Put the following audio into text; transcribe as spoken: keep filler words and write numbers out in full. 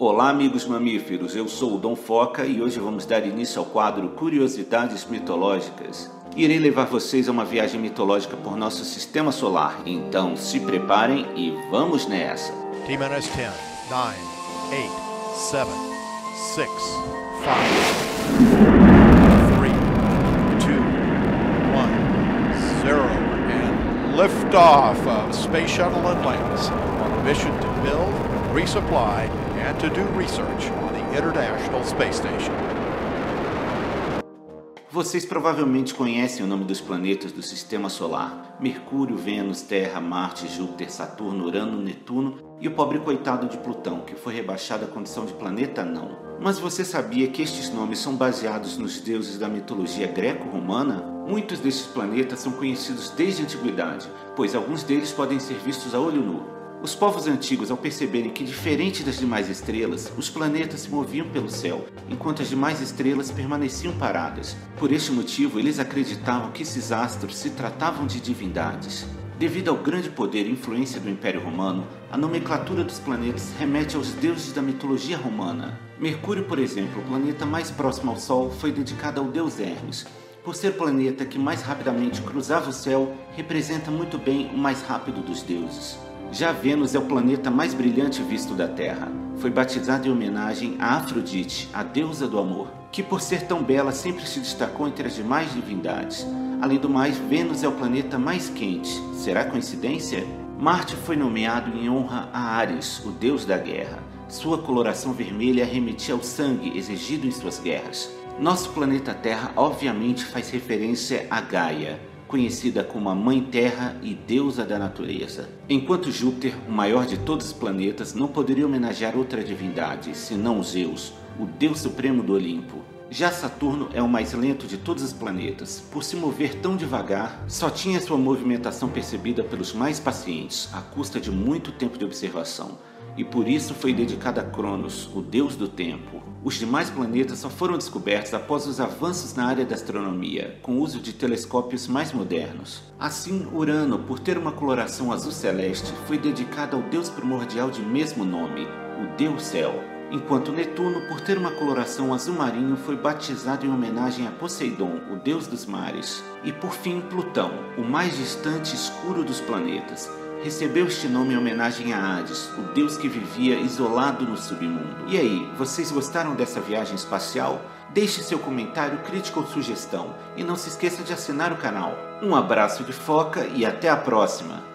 Olá amigos mamíferos, eu sou o Dom Foca e hoje vamos dar início ao quadro Curiosidades Mitológicas. Irei levar vocês a uma viagem mitológica por nosso sistema solar, então se preparem e vamos nessa! T-minus ten, nine, eight, seven, six, five, three, two, one, zero, and liftoff of Space Shuttle Atlantis on a mission to build, resupply, and to do research on the International Space Station. Vocês provavelmente conhecem o nome dos planetas do Sistema Solar: Mercúrio, Vênus, Terra, Marte, Júpiter, Saturno, Urano, Netuno e o pobre coitado de Plutão, que foi rebaixado à condição de planeta anão. Mas você sabia que estes nomes são baseados nos deuses da mitologia greco-romana? Muitos destes planetas são conhecidos desde a antiguidade, pois alguns deles podem ser vistos a olho nu. Os povos antigos, ao perceberem que, diferente das demais estrelas, os planetas se moviam pelo céu, enquanto as demais estrelas permaneciam paradas. Por este motivo, eles acreditavam que esses astros se tratavam de divindades. Devido ao grande poder e influência do Império Romano, a nomenclatura dos planetas remete aos deuses da mitologia romana. Mercúrio, por exemplo, o planeta mais próximo ao Sol, foi dedicado ao deus Hermes. Por ser o planeta que mais rapidamente cruzava o céu, representa muito bem o mais rápido dos deuses. Já Vênus é o planeta mais brilhante visto da Terra. Foi batizado em homenagem a Afrodite, a deusa do amor, que por ser tão bela sempre se destacou entre as demais divindades. Além do mais, Vênus é o planeta mais quente. Será coincidência? Marte foi nomeado em honra a Ares, o deus da guerra. Sua coloração vermelha remetia ao sangue exigido em suas guerras. Nosso planeta Terra obviamente faz referência a Gaia, conhecida como a Mãe Terra e deusa da natureza. Enquanto Júpiter, o maior de todos os planetas, não poderia homenagear outra divindade, senão Zeus, o deus supremo do Olimpo. Já Saturno é o mais lento de todos os planetas. Por se mover tão devagar, só tinha sua movimentação percebida pelos mais pacientes, à custa de muito tempo de observação. E por isso foi dedicada a Cronos, o deus do tempo. Os demais planetas só foram descobertos após os avanços na área da astronomia, com o uso de telescópios mais modernos. Assim, Urano, por ter uma coloração azul celeste, foi dedicado ao deus primordial de mesmo nome, o deus Céu. Enquanto Netuno, por ter uma coloração azul marinho, foi batizado em homenagem a Poseidon, o deus dos mares. E por fim, Plutão, o mais distante e escuro dos planetas, recebeu este nome em homenagem a Hades, o deus que vivia isolado no submundo. E aí, vocês gostaram dessa viagem espacial? Deixe seu comentário, crítica ou sugestão e não se esqueça de assinar o canal. Um abraço de Foca e até a próxima!